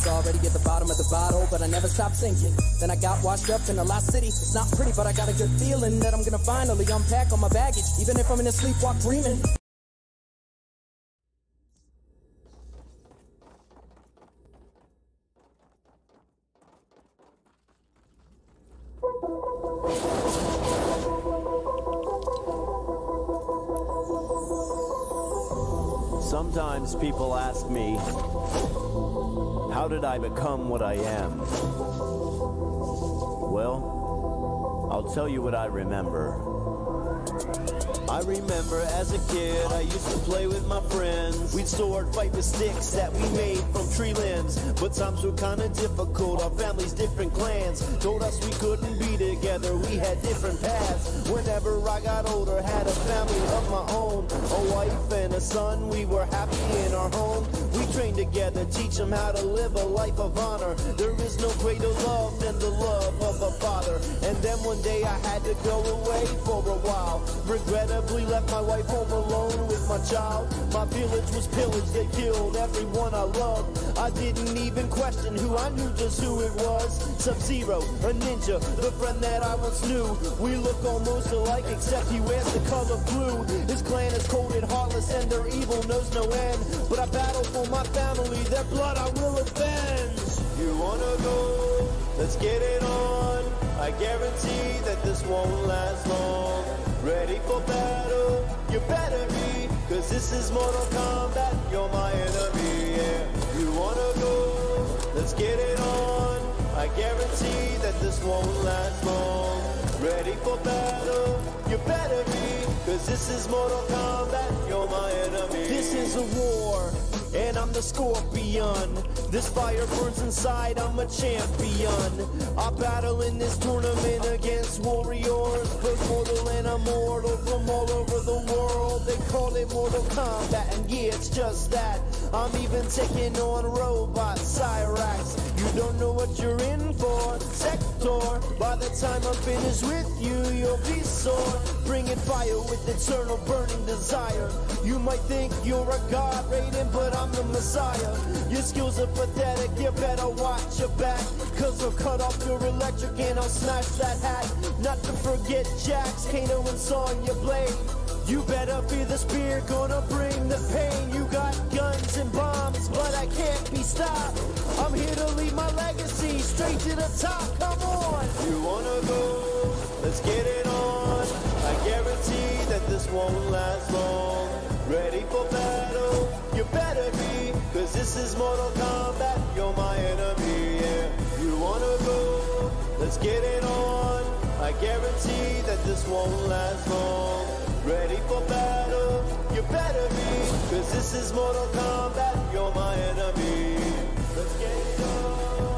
was already at the bottom of the bottle, but I never stopped sinking. Then I got washed up in a lost city. It's not pretty, but I got a good feeling that I'm gonna finally unpack all my baggage, even if I'm in a sleepwalk dreaming. Sometimes people ask me, how did I become what I am? Well, I'll tell you what I remember. I remember as a kid, I used to play with my friends. We'd sword fight with sticks that we made from tree limbs. But times were kinda difficult, our families, different clans told us we couldn't be together, we had different paths. Whenever I got older, had a family of my own, a wife and a son, we were happy in our home. We trained together, teach them how to live a life of honor. There is no greater love than the love of a father. And then one day I had to go away for a while. Regrettably left my wife home alone with my child. My village was pillaged, they killed everyone I loved. I didn't even question who, I knew just who it was. Sub-Zero, a ninja, the friend that I once knew. We look almost alike except he wears the color blue. His clan is cold and heartless and their evil knows no end. But I battle for my family, their blood I will avenge. You wanna go? Let's get it on. I guarantee that this won't last long. Ready for battle? You better be, cause this is Mortal Kombat, you're my enemy, yeah. You wanna go? Let's get it on. I guarantee that this won't last long. Ready for battle? You better be, cause this is Mortal Kombat, you're my enemy. This is a war, and I'm the Scorpion. This fire burns inside, I'm a champion. I battle in this tournament against warriors, both mortal and immortal from all over the world. They call it Mortal Kombat, and yeah, it's just that. I'm even taking on robots, Cyrax. You don't know what you're in for, Sector. By the time I'm finished with you, you'll be sore. Bringing fire with eternal burning desire. You might think you're a god, Raiden, but I'm the Messiah. Your skills are pathetic, you better watch your back, cause I'll cut off your electric and I'll smash that hat. Not to forget Jax, Kano and Sonya Blade. You better fear the spear, gonna bring the pain. You got guns and bombs, but I can't be stopped. I'm here to leave my legacy straight to the top, come on. You wanna go? Let's get it on. I guarantee that this won't last long. Ready for battle? You better be, cause this is Mortal Kombat, you're my enemy, yeah. You wanna go? Let's get it on. I guarantee that this won't last long. Ready for battle? You better be, cause this is Mortal Kombat, you're my enemy. Let's get it on.